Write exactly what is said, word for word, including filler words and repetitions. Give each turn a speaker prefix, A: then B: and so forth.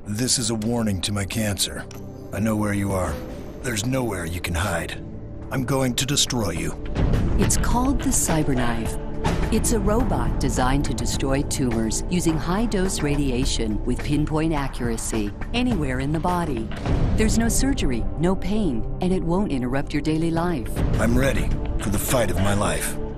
A: This is a warning to my cancer. I know where you are. There's nowhere you can hide. I'm going to destroy you.
B: It's called the Cyberknife. It's a robot designed to destroy tumors using high-dose radiation with pinpoint accuracy anywhere in the body. There's no surgery, no pain, and it won't interrupt your daily life.
A: I'm ready for the fight of my life.